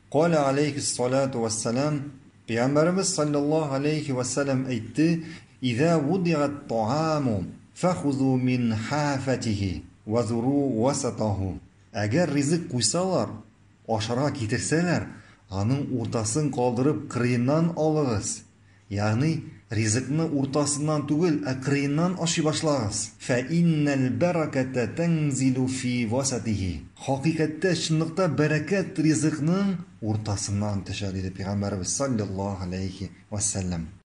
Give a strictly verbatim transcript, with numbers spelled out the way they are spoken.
قال عليه الصلاة والسلام Peygamberimiz sallallahu aleyhi ve sellem aytdi: "İza vudi'at ta'amu fakhudhu min hafatihi wa zuru wasatahu." Agar rizq qo'ysalar, oshara keltirsalar, aning o'rtasin qoldirib qiriyindan oling'iz. Ya'ni rizqni o'rtasidan tugul, aqrindan oshi boshlag'iz. Fa innal barakata tanzilu fi wasatihi. Haqiqatda shundoqda barakat rizqning o'rtasidan tushadi dedi Payg'ambarimiz sallallohu alayhi vasallam.